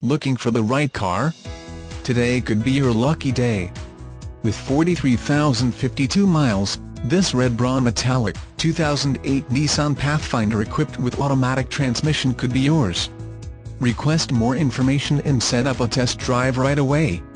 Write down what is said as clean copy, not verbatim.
Looking for the right car? Today could be your lucky day. With 43,052 miles, this red brawn metallic 2008 Nissan Pathfinder equipped with automatic transmission could be yours. Request more information and set up a test drive right away.